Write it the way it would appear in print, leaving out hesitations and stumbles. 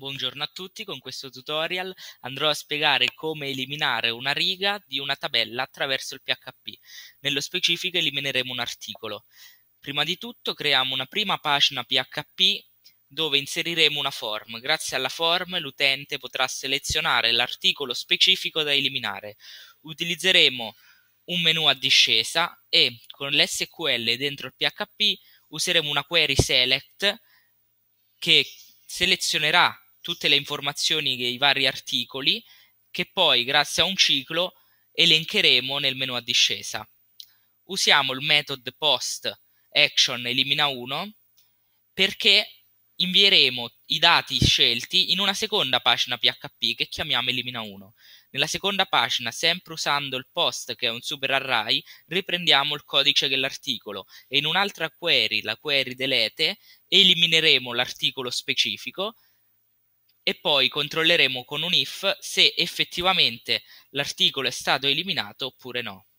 Buongiorno a tutti, con questo tutorial andrò a spiegare come eliminare una riga di una tabella attraverso il PHP. Nello specifico elimineremo un articolo. Prima di tutto creiamo una prima pagina PHP dove inseriremo una form. Grazie alla form l'utente potrà selezionare l'articolo specifico da eliminare. Utilizzeremo un menu a discesa e con l'SQL dentro il PHP useremo una query select che selezionerà tutte le informazioni dei vari articoli che poi, grazie a un ciclo, elencheremo nel menu a discesa. Usiamo il metodo post action elimina 1 perché invieremo i dati scelti in una seconda pagina PHP che chiamiamo elimina 1. Nella seconda pagina, sempre usando il post che è un super array, riprendiamo il codice dell'articolo e in un'altra query, la query delete, elimineremo l'articolo specifico e poi controlleremo con un if se effettivamente l'articolo è stato eliminato oppure no.